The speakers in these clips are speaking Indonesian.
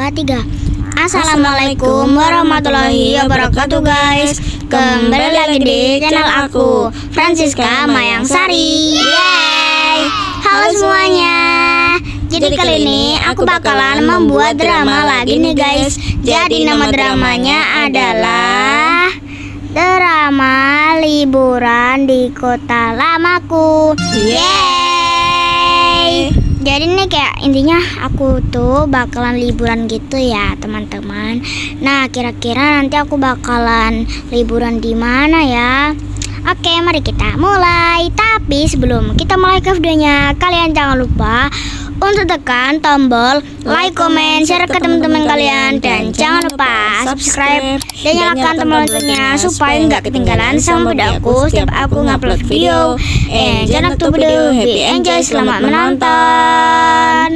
3. Assalamualaikum warahmatullahi wabarakatuh guys. Kembali lagi di channel aku, Francisca Mayang Sari. Yeay. Halo semuanya. Jadi kali ini aku bakalan membuat drama lagi nih guys. Jadi nama dramanya adalah drama liburan di kota lamaku. Yeay. Jadi nih kayak intinya aku tuh bakalan liburan gitu ya teman-teman. Nah kira-kira nanti aku bakalan liburan di mana ya? Oke mari kita mulai. Tapi sebelum kita mulai ke videonya, kalian jangan lupa untuk tekan tombol like, comment, share ke teman-teman kalian. Dan jangan lupa subscribe dan nyalakan tombol loncengnya supaya nggak ketinggalan sama video aku setiap aku ngupload video. Jangan lupa video, happy enjoy, selamat menonton.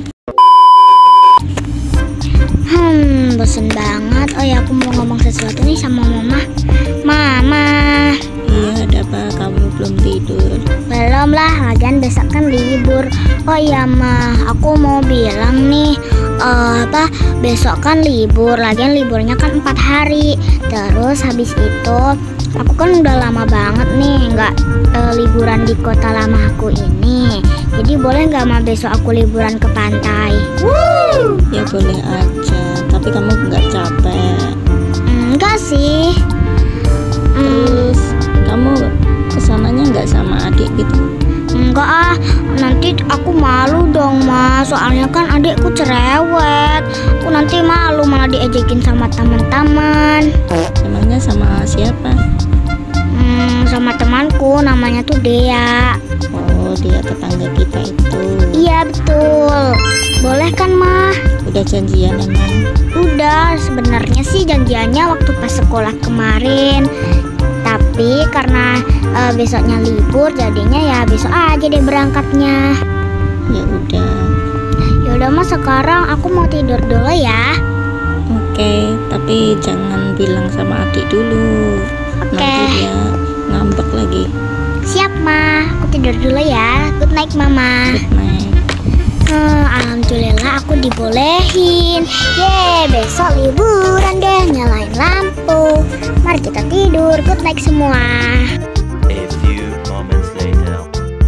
Bosen banget. Oh ya aku mau ngomong sesuatu nih sama mama. Mama. Iya, ada apa? Kamu belum tidur? Belum lah, lagian besok kan libur. Oh iya mah, aku mau bilang nih besok kan libur, lagian liburnya kan 4 hari. Terus habis itu aku kan udah lama banget nih nggak liburan di kota lama aku ini. Jadi boleh nggak mah besok aku liburan ke pantai? Ya boleh aja, tapi kamu nggak capek? Enggak sih. Terus kamu kesananya nggak sama adik gitu? Enggak ah, nanti aku malu dong ma. Soalnya kan adikku cerewet. Aku nanti malu malah diejekin sama teman-teman. Emangnya sama siapa? Sama temanku, namanya tuh Dea. Oh, dia tetangga kita itu. Iya betul. Boleh kan ma? Udah janjian emang? Udah, sebenarnya sih janjiannya waktu pas sekolah kemarin. Tapi karena besoknya libur, jadinya ya besok aja deh berangkatnya. Ya udah. Ya udah mas, sekarang aku mau tidur dulu ya. Oke, tapi jangan bilang sama adik dulu. Oke. Nanti dia ngambek lagi. Siap ma, aku tidur dulu ya. Good night mama. Good night. Alhamdulillah aku dibolehin. Yeay, besok liburan deh, nyalain lampu. Mari kita tidur, good night semua. A few moments later.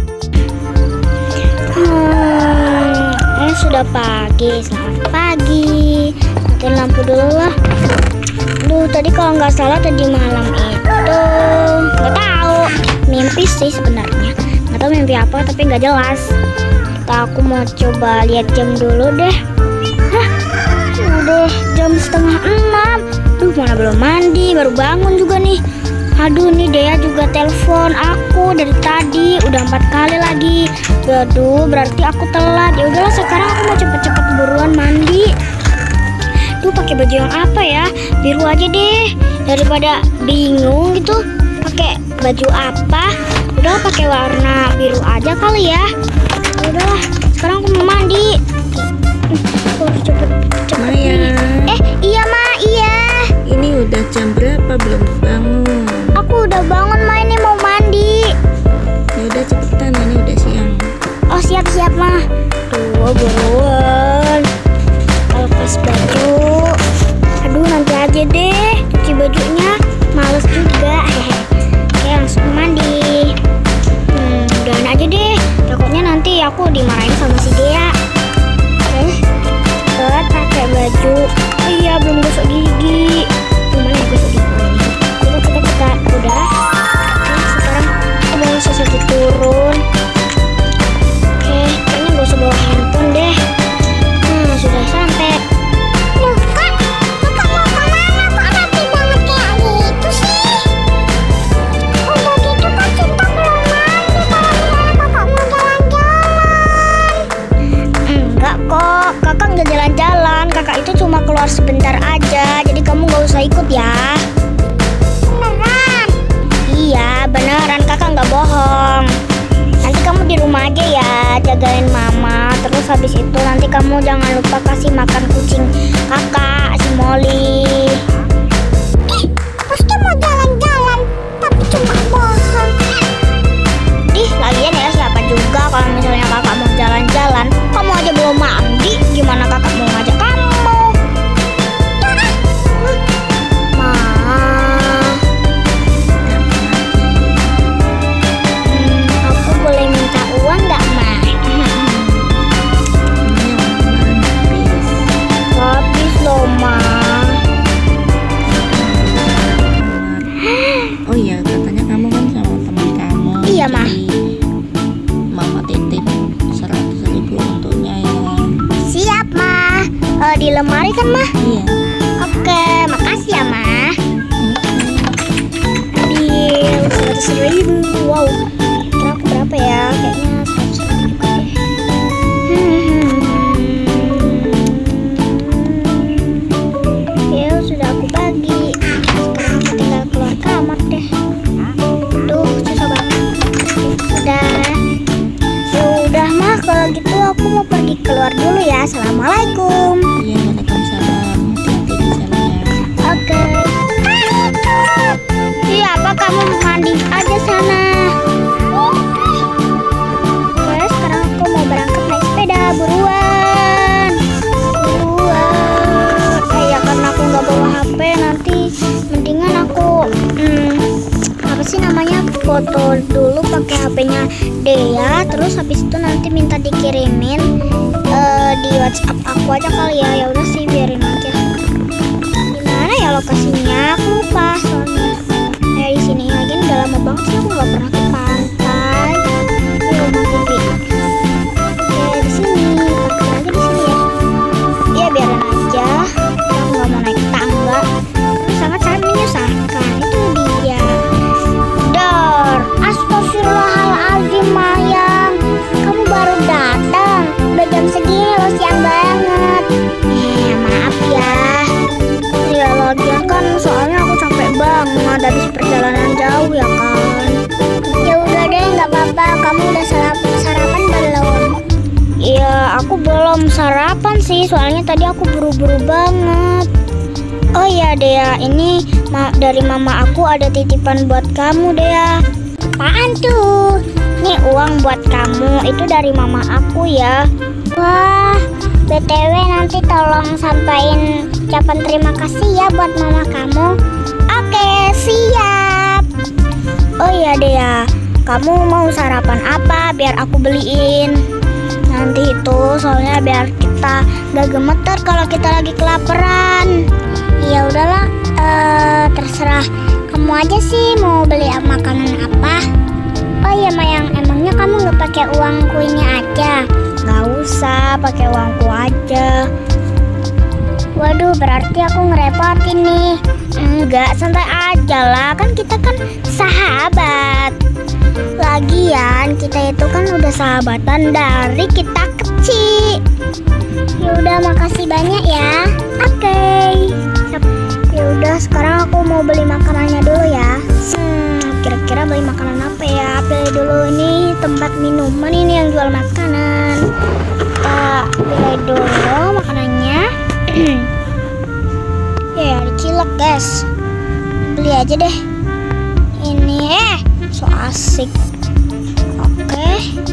Ini sudah pagi, selamat pagi. Matiin lampu dulu lah. Duh, tadi kalau nggak salah tadi malam itu nggak tahu, mimpi sih sebenarnya. Nggak tahu mimpi apa, tapi nggak jelas. Aku mau coba lihat jam dulu deh. Hah, udah jam 5:30. Duh, mana belum mandi, baru bangun juga nih. Aduh, nih Dea juga telepon aku dari tadi, udah 4 kali lagi. Aduh, berarti aku telat. Ya udahlah, sekarang aku mau cepet-cepet buruan mandi. Duh, pakai baju yang apa ya? Biru aja deh, daripada bingung gitu. Pakai baju apa? Udah pakai warna biru aja kali ya. Udahlah, sekarang aku mau mandi. Aku harus cepet Maya. Iya ma, iya. Ini udah jam berapa belum bangun? Aku udah bangun ma, ini mau mandi. Ya udah cepetan, ini udah siang. Oh siap-siap ma. Tuh buruan. Lepas baju. Aduh nanti aja deh cuci bajunya, males juga. Oke langsung mandi. Udahan aja deh. Takutnya nanti aku dimarahin sama si Dea. Pakai baju. Oh iya belum gosok gigi. Gimana ya gosok gigi ini? Kita udah. Sekarang aku mau sesuatu turun. Oke, kayaknya gak usah bawa handphone deh. Sudah sampai. Loh kak mau kemana? Kok rapi banget kayak gitu sih? Udah gitu kak kita belum mandi. Kalau misalnya kakak mau jalan-jalan. Enggak kok, kakak nggak jalan-jalan. Kakak itu cuma keluar sebentar aja. Jadi kamu nggak usah ikut ya. Beneran? Iya beneran, kakak nggak bohong. Nanti kamu di rumah aja ya, jagain mama. Terus habis itu nanti kamu jangan lupa kasih makan kucing kakak, si Molly. Pasti mau jalan-jalan, tapi cuma bohong. Lagian ya siapa juga kalau misalnya kakak mau jalan-jalan, kamu aja belum mandi, gimana kakak mau ngajak kamu? di lemari kan, Mah? Iya. Oke, makasih ya, Mah. Deal, 100.000. Wow. Kira aku berapa ya? Kayaknya 100.000 juga deh. Ya, sudah aku bagi. Sekarang aku tinggal keluar kamar deh. Duh, susah banget. Udah Mah, kalau gitu aku mau pergi keluar dulu ya. Assalamualaikum. Iya, waalaikumsalam. Hati-hati di jalan ya. Oke. Iya, apa kamu mandi aja sana? Oke, sekarang aku mau berangkat naik sepeda. Buruan. Ya karena aku nggak bawa HP, nanti mendingan aku apa sih namanya, foto dulu pakai HP-nya Dea, terus habis itu nanti minta dikirimin di WhatsApp aku aja kali ya. Ya udah sih, biarin aja. Gimana ya lokasinya? Aku lupa soalnya. Di sini lagi udah lama banget sih aku nggak pernah ke pantai. Di rumah Bibi. Oke, di sini. Pakai aja di sini ya. Iya, biarin aja. Aku nggak mau naik tangga. Sangat-sangat menyusahkan. Itu dia. Dor, astagfirullahaladzim Mayang. Kamu baru datang. Udah jam segini loh, siang banget. Maaf ya. Ya lagian kan soalnya aku capek banget habis perjalanan jauh ya kan. Ya udah deh, nggak apa-apa. Kamu udah sarapan belum? Iya, aku belum sarapan sih. Soalnya tadi aku buru-buru banget. Oh iya Dea, ini dari mama aku ada titipan buat kamu Dea. Apaan tuh? Nih uang buat kamu, itu dari mama aku ya. Wah, BTW nanti tolong sampaikan ucapan terima kasih ya buat mama kamu. Oke, siap. Oh iya Dea, kamu mau sarapan apa biar aku beliin? Nanti itu soalnya biar kita gak gemeter kalau kita lagi kelaparan. Ya udahlah, terserah kamu aja sih mau beli makanan apa. Oh iya Mayang, emangnya kamu nggak pakai uang kuenya aja? Nggak usah, pakai uangku aja. Waduh, berarti aku ngerepotin nih. Enggak, santai aja lah, kan kita kan sahabat. Lagian kita itu kan udah sahabatan dari kita kecil. Ya udah, makasih banyak ya. Oke. Ya udah, sekarang aku mau beli makanannya dulu ya. Kira-kira beli makanan apa ya? Pilih dulu, ini tempat minuman ini yang jual makanan. Kita pilih dulu makanannya. Ya, dicilek guys. Beli aja deh. Ini so asik. Oke.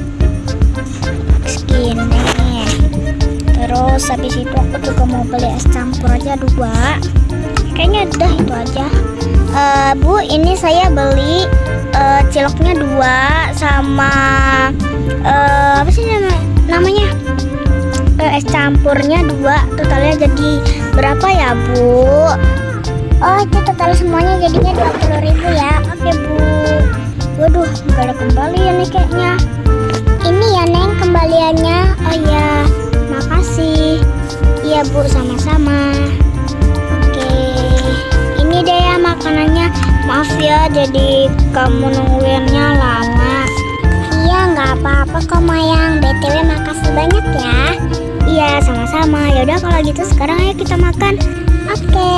Segini. Terus habis itu aku juga mau beli es campur aja 2. Kayaknya udah itu aja. Bu, ini saya beli ciloknya 2 sama apa sih namanya? Es campurnya 2. Totalnya jadi berapa ya, Bu? Oh, itu total semuanya jadinya 20.000 ya. Oke, Bu. Waduh, nggak ada kembalian nih kayaknya. Ini ya, Neng, kembaliannya. Oh ya, makasih. Iya, Bu, sama-sama. Ini deh ya makanannya. Maaf ya jadi kamu nungguinnya lama. Iya, nggak apa-apa kok Mayang. BTW makasih banyak ya. Iya, sama-sama. Yaudah kalau gitu sekarang ayo kita makan. Oke.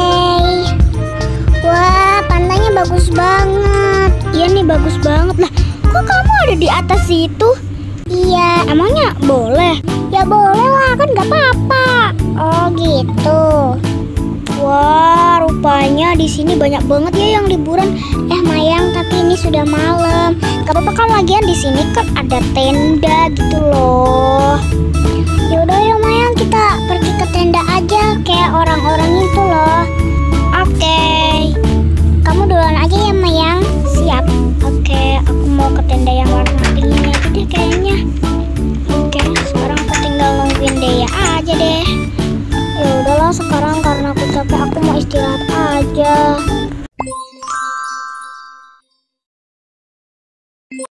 Wah, pantainya bagus banget. Iya nih, bagus banget lah. Kok kamu ada di atas situ? Iya, emangnya boleh? Ya boleh lah, kan nggak apa-apa. Oh gitu. Wah, rupanya di sini banyak banget ya yang liburan. Mayang, tapi ini sudah malam. Gak apa-apa kan, lagian di sini kan ada tenda gitu loh. Yaudah ya Mayang, kita pergi ke tenda aja kayak orang-orang itu loh. Oke.